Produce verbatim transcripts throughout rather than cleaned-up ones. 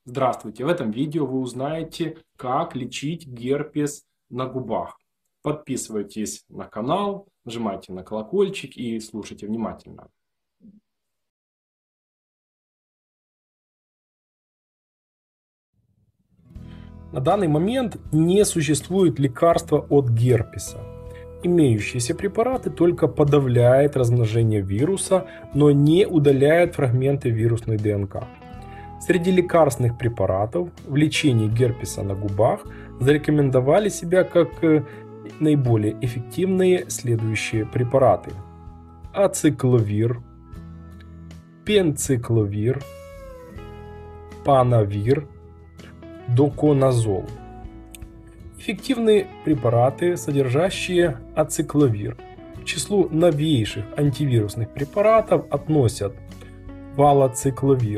Здравствуйте! В этом видео вы узнаете, как лечить герпес на губах. Подписывайтесь на канал, нажимайте на колокольчик и слушайте внимательно. На данный момент не существует лекарства от герпеса. Имеющиеся препараты только подавляют размножение вируса, но не удаляют фрагменты вирусной ДНК. Среди лекарственных препаратов в лечении герпеса на губах зарекомендовали себя как наиболее эффективные следующие препараты: ацикловир, пенцикловир, панавир, доконазол. Эффективные препараты, содержащие ацикловир. К числу новейших антивирусных препаратов относят валоцикловир,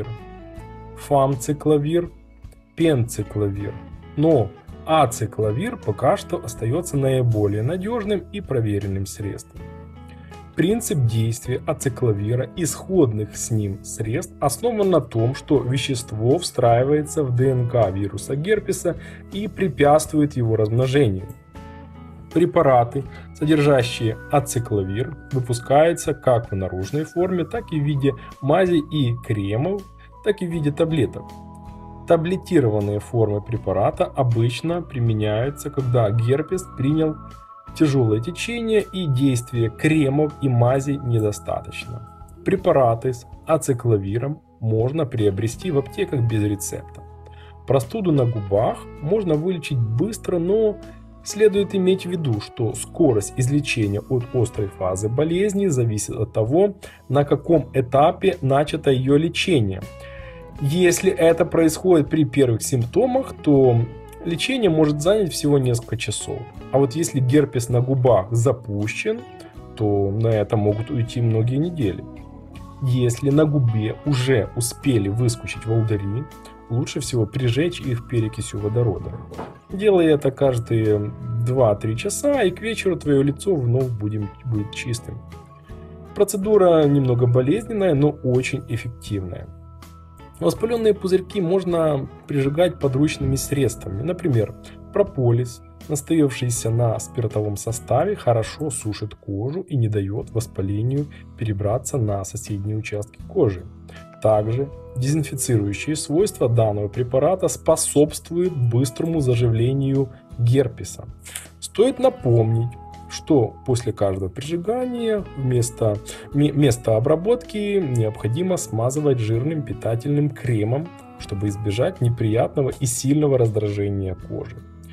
фамцикловир, пенцикловир. Но ацикловир пока что остается наиболее надежным и проверенным средством. Принцип действия ацикловира и сходных с ним средств основан на том, что вещество встраивается в ДНК вируса герпеса и препятствует его размножению. Препараты, содержащие ацикловир, выпускаются как в наружной форме, так и в виде мази и кремов, так и в виде таблеток. Таблетированные формы препарата обычно применяются, когда герпес принял тяжелое течение и действия кремов и мазей недостаточно. Препараты с ацикловиром можно приобрести в аптеках без рецепта. Простуду на губах можно вылечить быстро, но следует иметь в виду, что скорость излечения от острой фазы болезни зависит от того, на каком этапе начато ее лечение. Если это происходит при первых симптомах, то лечение может занять всего несколько часов. А вот если герпес на губах запущен, то на это могут уйти многие недели. Если на губе уже успели выскочить волдыри, лучше всего прижечь их перекисью водорода. Делай это каждые два-три часа, и к вечеру твое лицо вновь будет, будет чистым. Процедура немного болезненная, но очень эффективная. Воспаленные пузырьки можно прижигать подручными средствами. Например, прополис, настоявшийся на спиртовом составе, хорошо сушит кожу и не дает воспалению перебраться на соседние участки кожи. Также дезинфицирующие свойства данного препарата способствуют быстрому заживлению герпеса. Стоит напомнить, что после каждого прижигания вместо место обработки необходимо смазывать жирным питательным кремом, чтобы избежать неприятного и сильного раздражения кожи.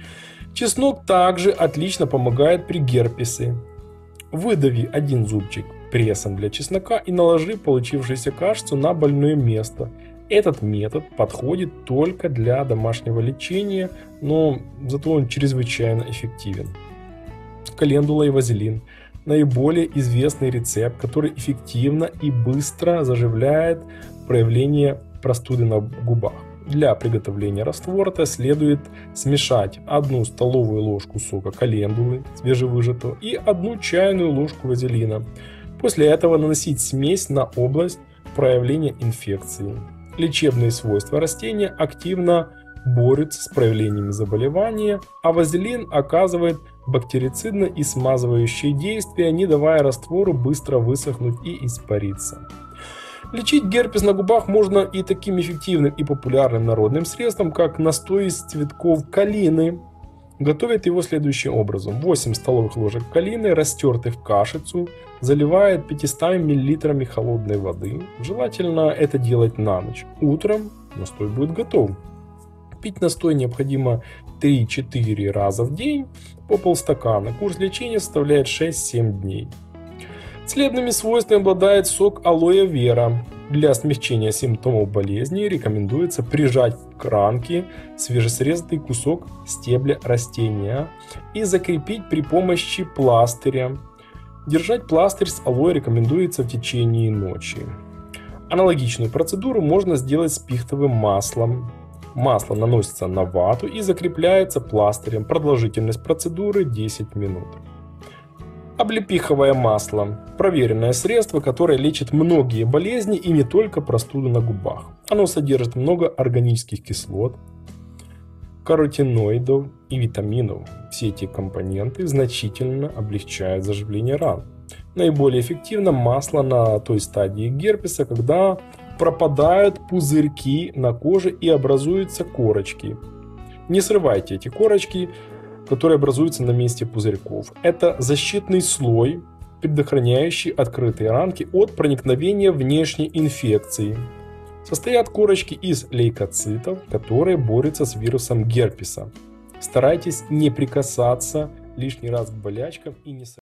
Чеснок также отлично помогает при герпесе. Выдави один зубчик прессом для чеснока и наложи получившуюся кашицу на больное место. Этот метод подходит только для домашнего лечения, но зато он чрезвычайно эффективен. Календула и вазелин – наиболее известный рецепт, который эффективно и быстро заживляет проявление простуды на губах. Для приготовления раствора следует смешать одну столовую ложку сока календулы свежевыжатого и одну чайную ложку вазелина. После этого наносить смесь на область проявления инфекции. Лечебные свойства растения активно борются с проявлениями заболевания, а вазелин оказывает бактерицидное и смазывающее действие, не давая раствору быстро высохнуть и испариться. Лечить герпес на губах можно и таким эффективным и популярным народным средством, как настой из цветков калины. Готовят его следующим образом. восемь столовых ложек калины, растертых в кашицу, заливают пятьюстами миллилитрами холодной воды. Желательно это делать на ночь. Утром настой будет готов. Пить настой необходимо три-четыре раза в день по полстакана. Курс лечения составляет шесть-семь дней. Целебными свойствами обладает сок алоэ вера. Для смягчения симптомов болезни рекомендуется прижать к ранке свежесрезанный кусок стебля растения и закрепить при помощи пластыря. Держать пластырь с алоэ рекомендуется в течение ночи. Аналогичную процедуру можно сделать с пихтовым маслом. Масло наносится на вату и закрепляется пластырем. Продолжительность процедуры десять минут. Облепиховое масло – проверенное средство, которое лечит многие болезни и не только простуду на губах. Оно содержит много органических кислот, каротиноидов и витаминов. Все эти компоненты значительно облегчают заживление ран. Наиболее эффективно масло на той стадии герпеса, когда пропадают пузырьки на коже и образуются корочки. Не срывайте эти корочки, которые образуются на месте пузырьков. Это защитный слой, предохраняющий открытые ранки от проникновения внешней инфекции. Состоят корочки из лейкоцитов, которые борются с вирусом герпеса. Старайтесь не прикасаться лишний раз к болячкам и не